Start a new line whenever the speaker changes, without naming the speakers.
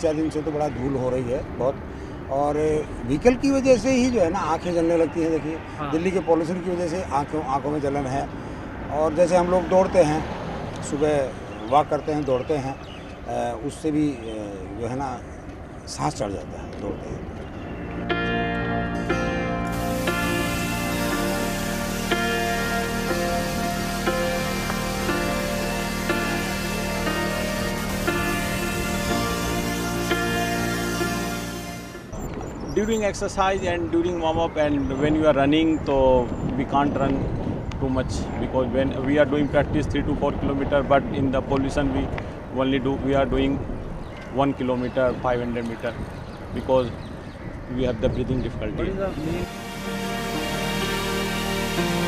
3-4 दिन से तो बड़ा धूल हो रही है बहुत, और व्हीकल की वजह से ही जो है ना आंखें जलने लगती हैं। देखिए दिल्ली के पॉल्यूशन की वजह से आंखों में जलन है। और जैसे हम लोग दौड़ते हैं, सुबह वॉक करते हैं, दौड़ते हैं, उससे भी जो है ना सांस चढ़ जाता है दौड़ते हैं।
During exercise and during warm up and when you are running, so we can't run too much because when we are doing practice 3 to 4 kilometer, but in the pollution we are doing 1 kilometer 500 meter because we have the breathing difficulty.
What is the main